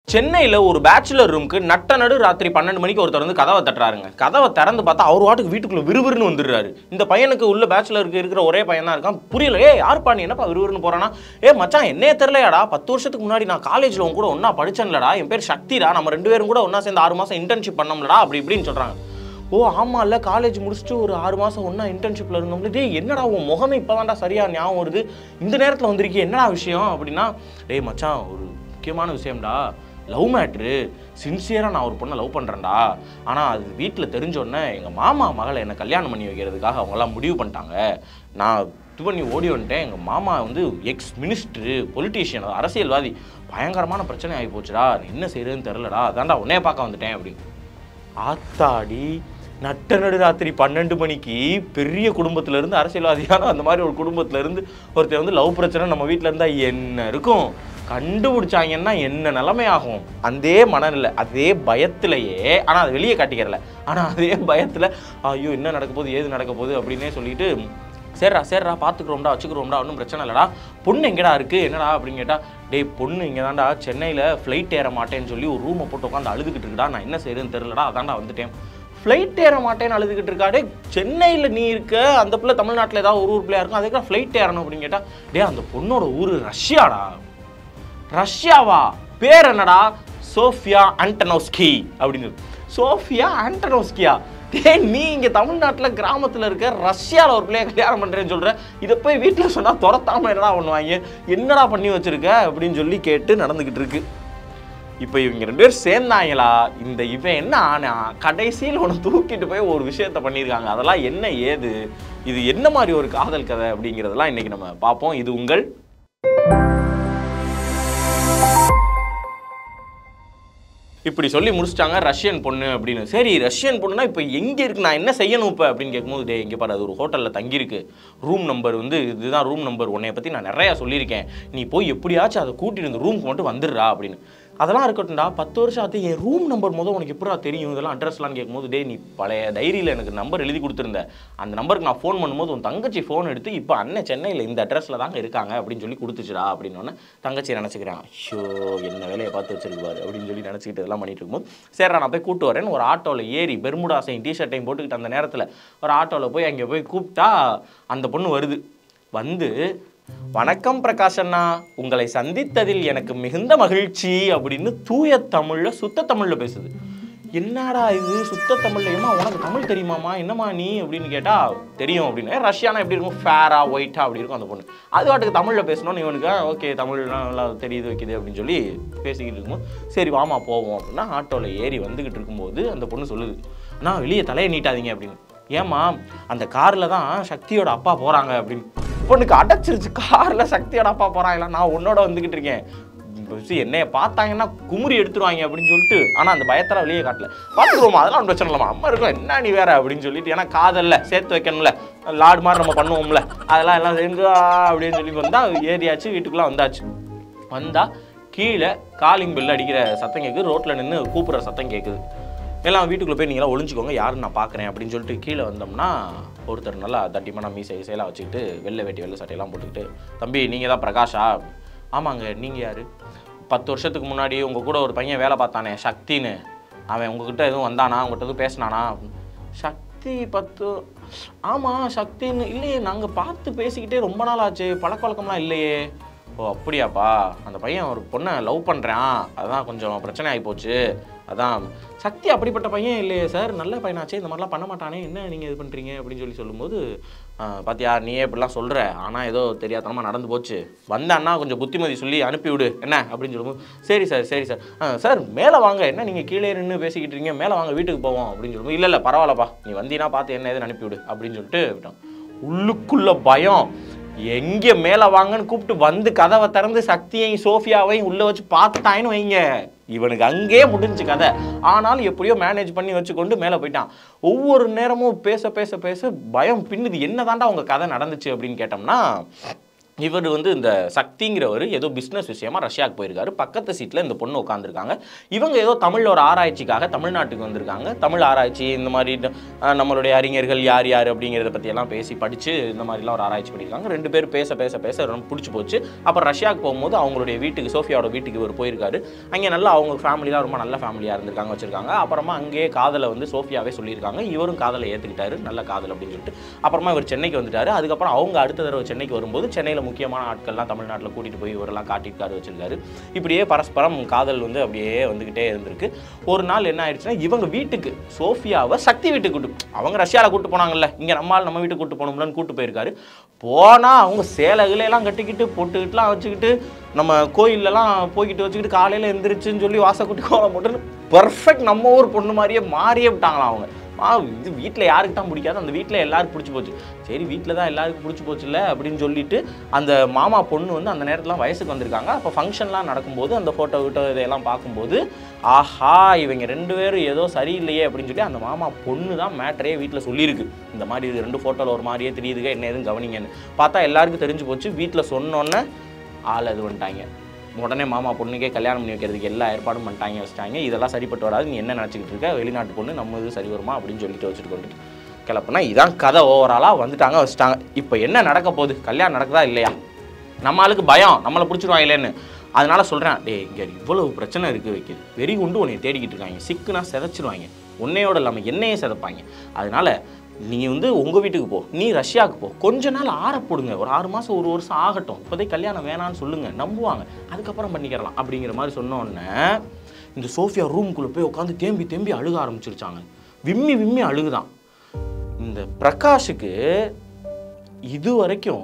சென்னையில் ஒரு பேச்சுலர் ரூமுக்கு நடு ராத்திரி 12 மணிக்கு ஒருத்தர் வந்து கதவை தட்டுறாருங்க. கதவை திறந்து பார்த்தா அவர் வாட்டுக்கு வீட்டுக்குள்ள விறுவிறுன்னு வந்துடுறாரு. இந்த பையனுக்கு உள்ள பேச்சுலருக்கு இருக்கிற ஒரே பையன் தான் இருக்கான். புரியல, யாருப்பா நீ, என்னப்பா விறுவிறுன்னு போறானா? மச்சான் என்னையே தெரியலையாடா, 10 வருஷத்துக்கு முன்னாடி நான் காலேஜில் உன் கூட ஒன்றா படிச்சேன்லடா, என் பேர் சக்திடா, நம்ம 2 பேரும் கூட ஒன்றா சேர்ந்து 6 மாதம் இன்டர்ன்ஷிப் பண்ணோம்லடா அப்படி இப்படின்னு சொல்கிறாங்க. ஓ ஆமாம் இல்லை, காலேஜ் முடிச்சுட்டு ஒரு 6 மாதம் ஒன்றா இன்டர்ன்ஷிப்பில் இருந்தோம்ல. என்னடா உன் முகமே இப்போ தான்டா சரியாக ஞாபகம் வருது, இந்த நேரத்தில் வந்திருக்கே, என்னடா விஷயம் அப்படின்னா, மச்சான் ஒரு முக்கியமான விஷயம்டா, லவ் மேட்ரு, சின்சியராக நான் ஒரு பொண்ணை லவ் பண்ணுறேன்டா. ஆனால் அது வீட்டில் தெரிஞ்சோடனே எங்கள் மாமா மகளை என்னை கல்யாணம் பண்ணி வைக்கிறதுக்காக அவங்களாம் முடிவு பண்ணிட்டாங்க. நான் இது பண்ணி ஓடி வந்துட்டேன். எங்கள் மாமா வந்து எக்ஸ் மினிஸ்டரு, பொலிட்டீஷியன், அரசியல்வாதி, பயங்கரமான பிரச்சனை ஆகி போச்சுடா, என்ன செய்யறதுன்னு தெரிலடா, அதான்டா உன்னைய பார்க்க வந்துட்டேன் அப்படின்னு. ஆத்தாடி, நடு ராத்திரி 12 மணிக்கு பெரிய குடும்பத்திலேருந்து, அரசியல்வாதியான அந்த மாதிரி ஒரு குடும்பத்திலேருந்து ஒருத்தர் வந்து லவ் பிரச்சனை நம்ம வீட்டில் இருந்தால் என்ன இருக்கும், கண்டுபிடிச்சாங்கன்னா என்ன நிலைமையாகும். அதே மனநிலை, அதே பயத்திலேயே, ஆனால் அது வெளியே காட்டிக்கிறல, ஆனால் அதே பயத்தில் ஐயோ என்ன நடக்க போகுது, ஏது நடக்க போகுது அப்படின்னே சொல்லிட்டு சரிடா பார்த்துக்குறோம்டா, வச்சுக்கிறோம்டா, ஒன்றும் பிரச்சனை இல்லைடா, பொண்ணு எங்கடா இருக்குது என்னடா அப்படின்னு கேட்டால், பொண்ணு இங்கே தான்டா சென்னையில் ஃப்ளைட் ஏற மாட்டேன்னு சொல்லி ஒரு ரூமை போட்டு உட்காந்து அழுதுகிட்டு இருக்குடா, நான் என்ன செய்யறதுன்னு தெரிலடா, அதான்டா வந்துட்டேன். ஃப்ளைட் ஏற மாட்டேன்னு அழுதுகிட்டு இருக்காடே, சென்னையில் நீ இருக்க, அந்த பிள்ளை தமிழ்நாட்டில் ஏதாவது ஒரு ஊர் பிள்ளையா இருக்கும், அதுக்கு ஃப்ளைட் ஏறணும் அப்படின்னு கேட்டால், அந்த பொண்ணோட ஊர் ரஷ்யாடா. ரஷ்யாவா? பேர் என்னடா? சோஃபியா ஆண்டனோவ்ஸ்கி அப்படின்னு. சோஃபியா ஆண்டனோவ்ஸ்கியா? நீ இங்கே தமிழ்நாட்டில் கிராமத்தில் இருக்க, ரஷ்யாவில் ஒரு பிள்ளைய கல்யாணம் பண்ணுறேன்னு சொல்கிற, இதை போய் வீட்டில் சொன்னால் துரத்தாமல் என்னடா பண்ணுவாங்க, என்னடா பண்ணி வச்சுருக்க அப்படின்னு சொல்லி கேட்டு நடந்துக்கிட்டு இருக்கு. இப்போ இவங்க 2 பேர் சேர்ந்தாங்களா, இந்த இவன் என்ன ஆனா கடைசியில் ஒன்று தூக்கிட்டு போய் ஒரு விஷயத்த பண்ணியிருக்காங்க. அதெல்லாம் என்ன ஏது, இது என்ன மாதிரி ஒரு காதல் கதை அப்படிங்கிறதெல்லாம் இன்றைக்கி நம்ம பார்ப்போம். இது உங்கள் இப்படி சொல்லி முடிச்சிட்டாங்க ரஷ்யன் பொண்ணு அப்படின்னு. சரி, ரஷ்யன் பொண்ணுனா இப்போ எங்கே இருக்குது, நான் என்ன செய்யணும் இப்போ அப்படின்னு கேட்கும்போது, இங்கே பாரு, அது ஒரு ஹோட்டலில் தங்கியிருக்கு, ரூம் நம்பர் வந்து இதுதான் ரூம் நம்பர், உன்னைய பற்றி நான் நிறையா சொல்லியிருக்கேன், நீ போய் எப்படியாச்சும் அதை கூட்டிட்டு இந்த ரூமுக்கு மட்டும் வந்துடுறா அப்படின்னு. அதெல்லாம் இருக்கட்டும்டா, 10 வருஷம் ஆகுது, என் ரூம் நம்பர் உனக்கு எப்படா தெரியும், இதெல்லாம் அட்ரஸ்லாம் கேட்கும்போது, நீ பழைய டைரியில் எனக்கு நம்பர் எழுதி கொடுத்துருந்த, அந்த நம்பருக்கு நான் ஃபோன் பண்ணும்போது உன் தங்கச்சி ஃபோன் எடுத்து இப்போ அண்ணன் சென்னையில் இந்த அட்ரஸில் தாங்க இருக்காங்க அப்படின்னு சொல்லி கொடுத்துச்சுடா அப்படின்னோடனே தங்கச்சி நினச்சிக்கிறான், ஷோ என்ன வேலையை பார்த்து வச்சிருப்பாரு அப்படின்னு சொல்லி நினச்சிக்கிட்டு இதெல்லாம் பண்ணிட்டு இருக்கும்போது, சரிடா நான் போய் கூப்பிட்டு வரேன்னு ஒரு ஆட்டோவில் ஏறி, பெர்முடாஸையும் டிஷர்ட்டையும் போட்டுக்கிட்டு அந்த நேரத்தில் ஒரு ஆட்டோவில் போய் அங்கே போய் கூப்பிட்டா அந்த பொண்ணு வருது. வந்து, வணக்கம் பிரகாஷ் அண்ணா, உங்களை சந்தித்ததில் எனக்கு மிகுந்த மகிழ்ச்சி அப்படின்னு தூய தமிழில், சுத்த தமிழில் பேசுது. என்னடா இது சுத்த தமிழ்லையுமா, உனக்கு தமிழ் தெரியுமாம்மா, என்னம்மா நீ அப்படின்னு கேட்டால் தெரியும் அப்படின்னு. ரஷ்யானா எப்படி இருக்கும், ஃபேரா ஒயிட்டா அப்படி இருக்கும் அந்த பொண்ணு. அது வாட்டுக்கு தமிழில் பேசணும்னு இவனுக்கு ஓகே தமிழ்லாம் நல்லா தெரியுது வைக்கிது அப்படின்னு சொல்லி பேசிக்கிட்டு இருக்கும்போது, சரி வாமா போவோம் அப்படின்னா ஆட்டோவில் ஏறி வந்துக்கிட்டு இருக்கும்போது அந்த பொண்ணு சொல்லுது, அண்ணா வெளியே தலையை நீட்டாதீங்க அப்படின்னு. ஏம்மா, அந்த காரில் தான் சக்தியோட அப்பா போகிறாங்க அப்படின்னு. பொண்ணுக்கு அடைச்சிருச்சு, காரில் சக்தியோட அப்பா போகிறாங்களா, நான் உன்னோட வந்துக்கிட்டு இருக்கேன், என்னைய பார்த்தாங்கன்னா குமுறி எடுத்துருவாங்க அப்படின்னு சொல்லிட்டு, ஆனால் அந்த பயத்தில் வெளியே காட்டல, பார்த்துக்குவோமா அதெல்லாம் பிரச்சனை இல்லைம்மா, அம்மா இருக்கும், என்ன நீ வேற அப்படின்னு சொல்லிட்டு, ஏன்னா காதல்ல சேர்த்து வைக்கணும்ல, லாடு மாதிரி நம்ம பண்ணுவோம்ல, அதெல்லாம் எல்லாம் சேர்ந்து அப்படின்னு சொல்லி வந்தால் ஏறியாச்சு, வீட்டுக்குள்ளே வந்தாச்சு. வந்தால் கீழே காலிங் பெல் அடிக்கிற சத்தம் கேட்குது, ரோட்டில் நின்று கூப்பிட்ற சத்தம் கேட்குது. எல்லாம் வீட்டுக்குள்ளே போய் நீங்களாம் ஒளிஞ்சிக்கோங்க, யாருன்னு நான் பார்க்குறேன் அப்படின்னு சொல்லிட்டு கீழே வந்தோம்னா, ஒருத்தர் நல்லா தட்டிமான மீசை இசையெல்லாம் வச்சுக்கிட்டு வெள்ளை வேட்டி வெள்ளை சட்டையெல்லாம் போட்டுக்கிட்டு, தம்பி நீங்கள் தான் பிரகாஷா? ஆமாங்க, நீங்கள் யார்? 10 வருஷத்துக்கு முன்னாடி உங்கள் கூட ஒரு பையன் வேலை பார்த்தானே சக்தின்னு, அவன் உங்ககிட்ட எதுவும் வந்தானா, உங்கள்கிட்ட எதுவும் பேசினானா? சக்தி 10? ஆமாம் சக்தின்னு. இல்லையே, நாங்கள் பார்த்து பேசிக்கிட்டே ரொம்ப நாள் ஆச்சு, பழக்க வழக்கம்லாம் இல்லையே. ஓ அப்படியாப்பா, அந்த பையன் ஒரு பொண்ணை லவ் பண்ணுறான், அதான் கொஞ்சம் பிரச்சனை ஆகி போச்சு, அதான். சக்தி அப்படிப்பட்ட பையன் இல்லையே சார், நல்ல பையனாச்சே, இந்த மாதிரிலாம் பண்ண மாட்டானே, என்ன நீங்கள் இது பண்ணுறீங்க அப்படின்னு சொல்லும்போது, பார்த்தியா நீயே இப்படிலாம் சொல்கிற, ஆனால் ஏதோ தெரியாதனமாக நடந்து போச்சு, வந்தான்னா கொஞ்சம் புத்திமதி சொல்லி அனுப்பிவிடு என்ன அப்படின்னு சொல்லும்போது, சரி சார் சார் மேலே வாங்க, என்ன நீங்கள் கீழே நின்று பேசிக்கிட்டு இருக்கீங்க, மேலே வாங்க வீட்டுக்கு போவோம் அப்படின்னு சொல்லும்போது, இல்லை பரவாயில்லப்பா, நீ வந்தீங்கன்னா பார்த்து என்ன எதுன்னு அனுப்பிவிடு அப்படின்னு சொல்லிட்டு விட்டோம். உள்ளுக்குள்ள பயம், எங்கே மேலே வாங்கன்னு கூப்பிட்டு வந்து கதவை திறந்து சக்தியையும் சோஃபியாவையும் உள்ளே வச்சு பார்த்துட்டாயின்னு வைங்க, இவனுக்கு அங்கே முடிஞ்சு கதை. ஆனாலும் எப்படியோ மேனேஜ் பண்ணி வச்சுக்கொண்டு மேலே போயிட்டான். ஒவ்வொரு நேரமும் பேச பேச பேச பயம் பின்னுது, என்ன தாண்டா உங்கள் கதை நடந்துச்சு அப்படின்னு கேட்டோம்னா, இவர் வந்து இந்த சக்திங்கிறவர் ஏதோ பிஸ்னஸ் விஷயமா ரஷ்யாவுக்கு போயிருக்காரு. பக்கத்து சீட்டில் இந்த பொண்ணு உட்காந்துருக்காங்க. இவங்க ஏதோ தமிழில் ஒரு ஆராய்ச்சிக்காக தமிழ்நாட்டுக்கு வந்திருக்காங்க. தமிழ் ஆராய்ச்சி இந்த மாதிரி நம்மளுடைய அறிஞர்கள் யார் யார் அப்படிங்கிறத பற்றியெல்லாம் பேசி படித்து இந்த மாதிரிலாம் ஒரு ஆராய்ச்சி பண்ணியிருக்காங்க. 2 பேர் பேச பேச பேச ரொம்ப பிடிச்சி போச்சு. அப்புறம் ரஷ்யாவுக்கு போகும்போது அவங்களுடைய வீட்டுக்கு, சோஃபியாவோட வீட்டுக்கு இவர் போயிருக்காரு. அங்கே நல்லா அவங்க ஃபேமிலிலாம் ரொம்ப நல்ல ஃபேமிலியாக இருந்திருக்காங்க, வச்சுருக்காங்க. அப்புறமா அங்கேயே காதலை வந்து சோஃபியாவே சொல்லியிருக்காங்க. இவரும் காதலை ஏற்றுக்கிட்டாரு, நல்ல காதல் அப்படின்னு சொல்லிட்டு. அப்புறமா இவர் சென்னைக்கு வந்துட்டார். அதுக்கப்புறம் அவங்க அடுத்த தடவை சென்னைக்கு வரும்போது சென்னையில் முக்கியமான ஆட்கள்லாம் தமிழ்நாட்டில் கூட்டிகிட்டு போய் இவரெல்லாம் காட்டிட்டு வச்சிருக்காரு. இப்படியே பரஸ்பரம் காதல் வந்து அப்படியே வந்துக்கிட்டே இருந்திருக்கு. ஒரு நாள் என்ன ஆயிடுச்சுன்னா, இவங்க வீட்டுக்கு சோஃபியாவை சக்தி வீட்டுக்கு அவங்க ரஷ்யாவில் கூட்டு போனாங்கல்ல, இங்கே நம்ம வீட்டுக்கு கூட்டு போகணும்லன்னு கூட்டு போயிருக்காரு. போனால் அவங்க சேலைகளெல்லாம் கட்டிக்கிட்டு பொட்டுக்கிட்டுலாம் வச்சுக்கிட்டு நம்ம கோயிலெலாம் போய்கிட்டு வச்சுக்கிட்டு காலையில் எந்திரிச்சுன்னு சொல்லி வாசக்கூட்டி கோலம் போட்டுன்னு பர்ஃபெக்ட் நம்ம ஊர் பொண்ணு மாதிரியே மாறியே விட்டாங்களாம் அவங்க. இது வீட்டில் யாருக்கு தான் பிடிக்காது, அந்த வீட்டில் எல்லாருக்கும் பிடிச்சி போச்சு. சரி, வீட்டில் தான் எல்லாருக்கும் பிடிச்சி போச்சுல்ல அப்படின்னு சொல்லிட்டு அந்த மாமா பொண்ணு வந்து அந்த நேரத்தில் வயசுக்கு வந்திருக்காங்க. அப்போ ஃபங்க்ஷன்லாம் நடக்கும்போது அந்த ஃபோட்டோ இதையெல்லாம் பார்க்கும்போது ஆஹா இவங்க 2 பேரும் ஏதோ சரியில்லையே அப்படின்னு சொல்லி அந்த மாமா பொண்ணு தான் மேட்டரே வீட்டில் சொல்லியிருக்கு. இந்த மாதிரி 2 ஃபோட்டோவில் ஒரு மாதிரியே தெரியுதுங்க, என்ன எதுவும் கவனிங்கன்னு. பார்த்தா எல்லாருக்கும் தெரிஞ்சு போச்சு. வீட்டில் சொன்னோன்னே ஆள் அது வந்துட்டாங்க. உடனே மாமா பொண்ணுக்கே கல்யாணம் பண்ணி வைக்கிறதுக்கு எல்லா ஏற்பாடும் வச்சுட்டாங்க. இதெல்லாம் சரிப்பட்டு வராது, நீ என்ன நினச்சிக்கிட்டு இருக்க, வெளிநாட்டு பொண்ணு நம்ம இது சரி வருமா அப்படின்னு சொல்லிட்டு வச்சுட்டு கொண்டு கிளப்புனா இதான் கதை. ஓவராலாக வச்சுட்டாங்க. இப்போ என்ன நடக்க போகுது, கல்யாணம் நடக்குதா இல்லையா? நம்ம ஆளுக்கு பயம், நம்மளை பிடிச்சிருவாங்க இல்லைன்னு. அதனால சொல்கிறேன், இங்கே இவ்வளவு பிரச்சனை இருக்குது வைக்கிது, வெறி கொண்டு உன்னை தேடிக்கிட்டு இருக்காங்க, சிக்குனா சிதைச்சிருவாங்க, உன்னையோட இல்லாமல் என்னையே சிதைப்பாங்க. அதனால நீ வந்து உங்கள் வீட்டுக்கு போ, நீ ரஷ்யாவுக்கு போ, கொஞ்ச நாள் ஆறப்போடுங்க, ஒரு 6 மாதம் 1 வருஷம் ஆகட்டும், இப்போதைக்கு கல்யாணம் வேணான்னு சொல்லுங்கள், நம்புவாங்க, அதுக்கப்புறம் பண்ணிக்கிறலாம் அப்படிங்கிற மாதிரி சொன்னோடனே இந்த சோஃபியா ரூமுக்குள்ளே போய் உட்காந்து தேம்பி அழுக ஆரம்பிச்சிருச்சாங்க. விம்மி அழுகுதான். இந்த பிரகாஷுக்கு இது வரைக்கும்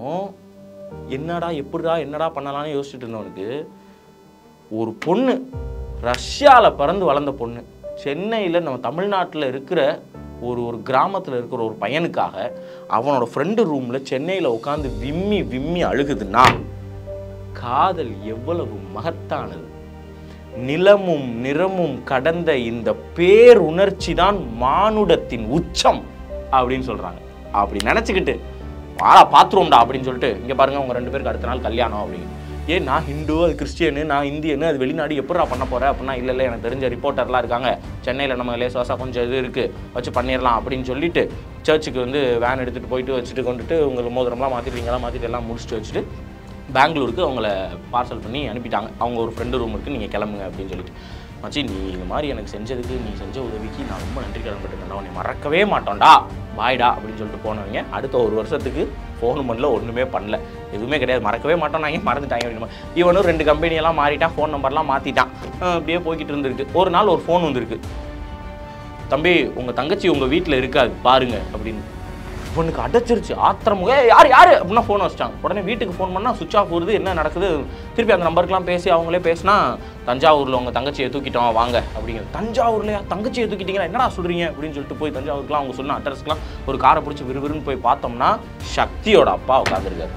என்னடா பண்ணலான்னு யோசிச்சுட்டு இருந்தவனுக்கு ஒரு பொண்ணு ரஷ்யாவில் பிறந்து வளர்ந்த பொண்ணு சென்னையில் நம்ம தமிழ்நாட்டில் இருக்கிற ஒரு கிராமத்தில் இருக்கிற ஒரு பையனுக்காக அவனோட ஃப்ரெண்டு ரூமில் சென்னையில் உட்காந்து விம்மி அழுகுதுன்னா காதல் எவ்வளவு மகத்தானது. நிலமும் நிறமும் கடந்த இந்த பேருணர்ச்சி தான் மானுடத்தின் உச்சம் அப்படின்னு சொல்கிறாங்க. அப்படி நினச்சிக்கிட்டு வாடா பாத்துருவோம்டா அப்படின்னு சொல்லிட்டு இங்கே பாருங்கள் உங்கள் 2 பேருக்கு அடுத்த நாள் கல்யாணம் அப்படின்னு. ஏன் நான் ஹிந்து, அது கிறிஸ்டியனு, நான் இந்தியனு, அது வெளிநாடு எப்படா பண்ண போகிறேன் அப்படின்னா இல்லை எனக்கு தெரிஞ்ச ரிப்போர்ட்டர்லாம் இருக்காங்க சென்னையில், நம்ம லேசாக கொஞ்சம் இது இருக்குது வச்சு பண்ணிடலாம் அப்படின்னு சொல்லிட்டு சர்ச்சுக்கு வந்து வேன் எடுத்துகிட்டு போயிட்டு வச்சுட்டு கொண்டுட்டு உங்களுக்கு மோதிரம்லாம் மாற்றிட்டு எல்லாம் முடிச்சுட்டு வச்சுட்டு பெங்களூருக்கு அவங்கள பார்சல் பண்ணி அனுப்பிட்டாங்க. அவங்க ஒரு ஃப்ரெண்டு ரூம் இருக்குது, நீங்கள் கிளம்புங்க அப்படின்னு சொல்லிட்டு. மச்சி நீ இந்த மாதிரி எனக்கு செஞ்சதுக்கு, நீ செஞ்ச உதவிக்கு நான் ரொம்ப நன்றி கடன்பட்டுருக்கேன்டா, உன்னை மறக்கவே மாட்டோம்டா, பாய்டா அப்படின்னு சொல்லிட்டு போனவங்க அடுத்த 1 வருஷத்துக்கு ஃபோன் பண்ணல, ஒன்றுமே பண்ணல, எதுவுமே கிடையாது, மறக்கவே மாட்டோம்னாங்க, மறந்துட்டாங்க அப்படின்னு. இவனும் 2 கம்பெனியெல்லாம் மாறிட்டான், ஃபோன் நம்பர்லாம் மாற்றிட்டான், அப்படியே போய்கிட்டு இருந்திருக்கு. ஒரு நாள் ஒரு ஃபோன் வந்துருக்கு, தம்பி உங்கள் தங்கச்சி உங்கள் வீட்டில் இருக்காது பாருங்க அப்படின்னு. இவனுக்கு அடைச்சிருச்சு ஆத்திரம். யார் அப்படின்னா ஃபோன் வச்சிட்டாங்க. உடனே வீட்டுக்கு ஃபோன் பண்ணால் சுவிட்ச் ஆஃப் வருது, என்ன நடக்குது, திருப்பி அந்த நம்பருக்குலாம் பேசி அவங்களே பேசினா தஞ்சாவூரில் உங்கள் தங்கச்சியை தூக்கிட்டோம் வாங்க அப்படிங்கிறது. தஞ்சாவூர்லையா தங்கச்சியை தூக்கிட்டீங்களா, என்னடா சொல்கிறீங்க அப்படின்னு சொல்லிட்டு போய் தஞ்சாவூருக்குலாம் அவங்க சொன்ன அட்ரஸ்க்குலாம் ஒரு காரை பிடிச்சி விறுவிறுன்னு போய் பார்த்தோம்னா சக்தியோட அப்பா உட்காந்துருக்காரு.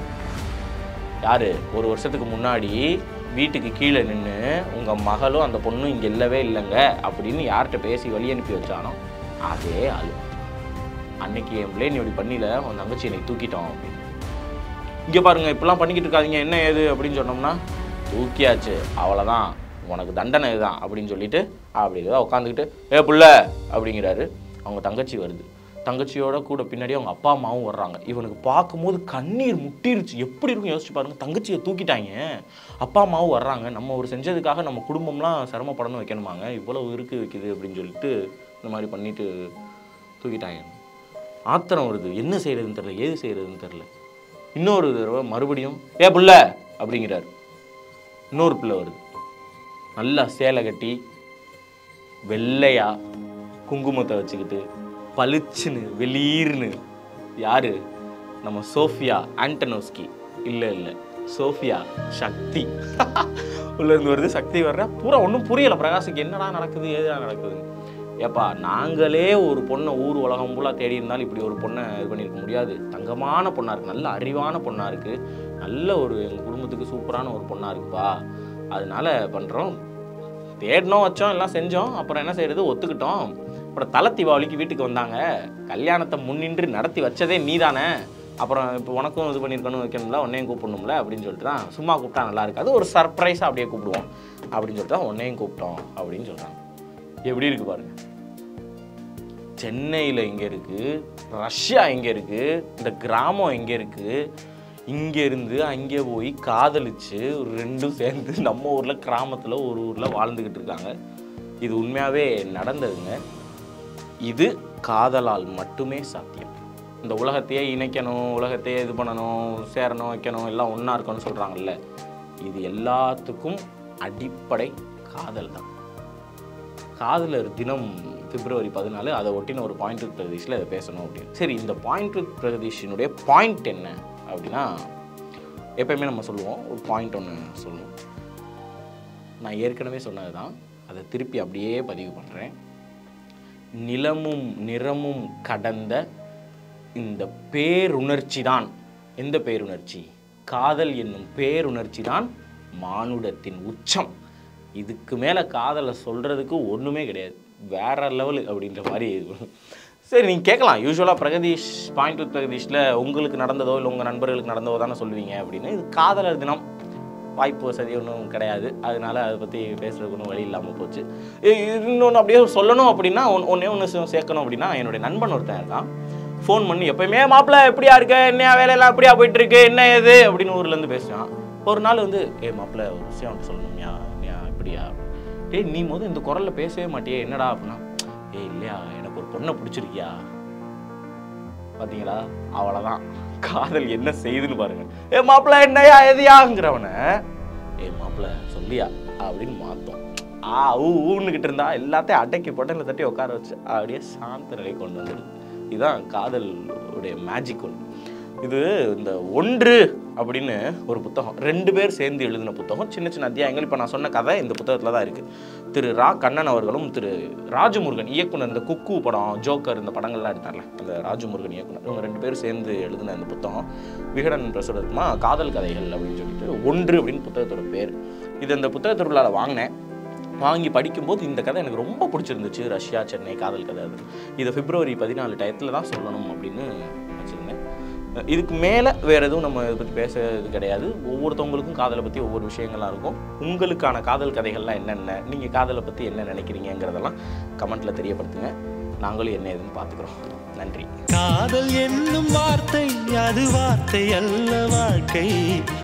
யார் 1 வருஷத்துக்கு முன்னாடி வீட்டுக்கு கீழே நின்று உங்கள் மகளும் அந்த பொண்ணும் இங்கே இல்லவே இல்லைங்க அப்படின்னு யார்கிட்ட பேசி வழி அனுப்பி வச்சானோ அதே ஆள். அன்னைக்கு என் பிள்ளை நீ இப்படி பண்ணில, உன் தங்கச்சி என்னை தூக்கிட்டோம் அப்படின்னு. இங்கே பாருங்கள் இப்படிலாம் பண்ணிக்கிட்டு இருக்காதிங்க, என்ன ஏது அப்படின்னு சொன்னோம்னா தூக்கியாச்சு அவ்வளோதான், உனக்கு தண்டனை இதுதான் அப்படின்னு சொல்லிட்டு அப்படி தான் உட்காந்துக்கிட்டு புள்ள அப்படிங்கிறாரு. அவங்க தங்கச்சி வருது, தங்கச்சியோட கூட பின்னாடி அவங்க அப்பா அம்மாவும் வர்றாங்க. இவனுக்கு பார்க்கும்போது கண்ணீர் முட்டிருச்சு. எப்படி இருக்கும் யோசிச்சு பாருங்க, தங்கச்சியை தூக்கிட்டாங்க, அப்பா அம்மாவும் வர்றாங்க, நம்ம ஒரு செஞ்சதுக்காக நம்ம குடும்பம்லாம் சிரமப்படணும் வைக்கணுமாங்க, இவ்வளவு வைக்குது அப்படின்னு சொல்லிட்டு இந்த மாதிரி பண்ணிட்டு தூக்கிட்டாங்க. ஆத்திரம் வருது, என்ன செய்யறதுன்னு தெரியல, ஏது செய்யறதுன்னு தெரியல. இன்னொரு தடவை மறுபடியும் புள்ள அப்படிங்கிறாரு. இன்னொரு பிள்ளை வருது, நல்லா சேலை கட்டி வெள்ளையா குங்குமத்தை வச்சுக்கிட்டு பளிச்சுன்னு வெளியீர்னு. யாரு, நம்ம சோஃபியா ஆண்டனோஸ்கி. இல்லை சோஃபியா சக்தி உள்ள இருந்து வருது, சக்தி வர்ற பூரா ஒன்றும் புரியலை பிரகாஷுக்கு, என்னடா நடக்குது ஏதா நடக்குது. ஏப்பா நாங்களே ஒரு பொண்ணை ஊர் உலகம் ஃபுல்லாக தேடி இருந்தாலும் இப்படி ஒரு பொண்ணை இது பண்ணியிருக்க முடியாது. தங்கமான பொண்ணாக இருக்குது, நல்ல அறிவான பொண்ணாக இருக்குது, நல்ல ஒரு எங்கள் குடும்பத்துக்கு சூப்பரான ஒரு பொண்ணாக இருக்குப்பா, அதனால பண்ணுறோம், தேடினோம் வச்சோம் எல்லாம் செஞ்சோம், அப்புறம் என்ன செய்யறது ஒத்துக்கிட்டோம். அப்புறம் தலை தீபாவளிக்கு வீட்டுக்கு வந்தாங்க, கல்யாணத்தை முன்னின்று நடத்தி வச்சதே நீ தானே, அப்புறம் இப்போ உனக்கும் இது பண்ணியிருக்கணும் வைக்கணும்ல, உன்னையும் கூப்பிடணும்ல அப்படின்னு சொல்லிட்டு தான், சும்மா கூப்பிட்டா நல்லா இருக்காது, ஒரு சர்ப்ரைஸாக அப்படியே கூப்பிடுவோம் அப்படின்னு சொல்லிட்டு தான் உன்னையும் கூப்பிட்டோம் அப்படின்னு சொல்கிறாங்க. எப்படி இருக்குது பாருங்கள். சென்னையில் எங்கே இருக்குது, ரஷ்யா எங்கே இருக்குது, இந்த கிராமம் எங்கே இருக்குது, இங்கேருந்து அங்கே போய் காதலிச்சு ஒரு ரெண்டும் சேர்ந்து நம்ம ஊரில் கிராமத்தில் ஒரு ஊரில் வாழ்ந்துக்கிட்டு இருக்காங்க. இது உண்மையாகவே நடந்ததுங்க. இது காதலால் மட்டுமே சாத்தியம். இந்த உலகத்தையே இணைக்கணும், உலகத்தையே இது பண்ணணும், சேரணும், வைக்கணும், எல்லாம் ஒன்றா இருக்கணும்னு சொல்கிறாங்கல்ல, இது எல்லாத்துக்கும் அடிப்படை காதல் தான். காதலர் தினம் பிப்ரவரி 14, அதை ஒட்டின ஒரு பாயிண்ட் வித் பிரகதீஷில் இதை பேசணும் அப்படின்னு. சரி, இந்த பாயிண்ட் வித் பிரகதீஷினுடைய பாயிண்ட் என்ன அப்படின்னா, எப்பயுமே நம்ம சொல்லுவோம், ஒரு பாயிண்ட் ஒன்று சொல்லுவோம். நான் ஏற்கனவே சொன்னது தான், அதை திருப்பி அப்படியே பதிவு பண்ணுறேன். நிலமும் நிறமும் கடந்த இந்த பேருணர்ச்சி தான். எந்த பேருணர்ச்சி? காதல் என்னும் பேருணர்ச்சி தான் மானுடத்தின் உச்சம். இதுக்கு மேலே காதலை சொல்கிறதுக்கு ஒன்றுமே கிடையாது, வேற லெவலு அப்படின்ற மாதிரி. சரி, நீங்கள் கேட்கலாம், யூஸ்வலாக பிரகதீஷ் பாயிண்ட் வித் பிரகதீஷில் உங்களுக்கு நடந்ததோ இல்லை உங்கள் நண்பர்களுக்கு நடந்ததோ தானே சொல்லுவீங்க அப்படின்னு. இது காதலர் தினம், வாய்ப்பு வசதி ஒன்றும் கிடையாது, அதனால அதை பற்றி பேசுகிறதுக்கு ஒன்றும் வழி இல்லாமல் போச்சு. இன்னொன்று அப்படியே சொல்லணும் அப்படின்னா, ஒன்று சேர்க்கணும் அப்படின்னா, என்னுடைய நண்பன் ஒருத்தன் இருக்கான். ஃபோன் பண்ணி எப்பயுமே மாப்பிள்ளை எப்படியா இருக்க, என்ன வேலையெல்லாம் எப்படியா போயிட்டுருக்கு, என்ன ஏது அப்படின்னு ஊர்லேருந்து பேசுவான். ஒரு நாள் வந்து, மாப்பிள்ளை ஒரு விஷயம் அவன்ட்டு சொல்லணும்யா, எப்படியா, நீ இந்த குரலில் பேசவே மாட்டியே, என்னடா அப்படின்னா, இல்லையா எனக்கு ஒரு பொண்ணை பிடிச்சிருக்கியா. பார்த்தீங்களா, அவ்வளோதான் காதல் என்ன செய்யுதுன்னு பாருங்க. மாப்பிள்ளை என்னையா எதையாங்கிறவனை மாப்பிள்ளை சொல்லியா அப்படின்னு மாற்றோம். ஊன்னுக்கிட்டு இருந்தா எல்லாத்தையும் அடக்கி போட்டு தட்டி உட்கார வச்சு அப்படியே சாந்த நிலை கொண்டு வந்துடுது. இதுதான் காதலுடைய மேஜிக் ஒன்று. இது இந்த ஒன்று அப்படின்னு ஒரு புத்தகம், 2 பேர் சேர்ந்து எழுதின புத்தகம், சின்ன சின்ன அத்தியாயங்கள். இப்போ நான் சொன்ன கதை இந்த புத்தகத்தில் தான் இருக்குது. திரு ரா கண்ணன் அவர்களும் திரு ராஜமுருகன் இயக்குனர், இந்த குக்கு படம், ஜோக்கர், இந்த படங்கள்லாம் எடுத்தார்ல, அந்த ராஜமுருகன் இயக்குனர், இவங்க 2 பேர் சேர்ந்து எழுதின இந்த புத்தகம் விகடன் பிரசுரமா காதல் கதைகள் அப்படின்னு சொல்லிட்டு ஒன்று அப்படின்னு புத்தகத்தோட பேர். இது இந்த புத்தக திருவிழாவில் வாங்கி படிக்கும்போது இந்த கதை எனக்கு ரொம்ப பிடிச்சிருந்துச்சு. ரஷ்யா சென்னை காதல் கதை. அது இதை பிப்ரவரி 14 டயத்தில் தான் சொல்லணும் அப்படின்னு வச்சுருந்தேன். இதுக்கு மேலே வேறு எதுவும் நம்ம இதை பற்றி பேசுறது கிடையாது. ஒவ்வொருத்தவங்களுக்கும் காதலை பற்றி ஒவ்வொரு விஷயங்கள்லாம் இருக்கும். உங்களுக்கான காதல் கதைகள்லாம் என்னென்ன, நீங்கள் காதலை பற்றி என்ன நினைக்கிறீங்கிறதெல்லாம் கமெண்ட்டில் தெரியப்படுத்துங்க. நாங்களும் என்ன ஏதுன்னு பார்த்துக்குறோம். நன்றி. காதல் என்னும் வார்த்தை அது வார்த்தை அல்ல, வாழ்க்கை.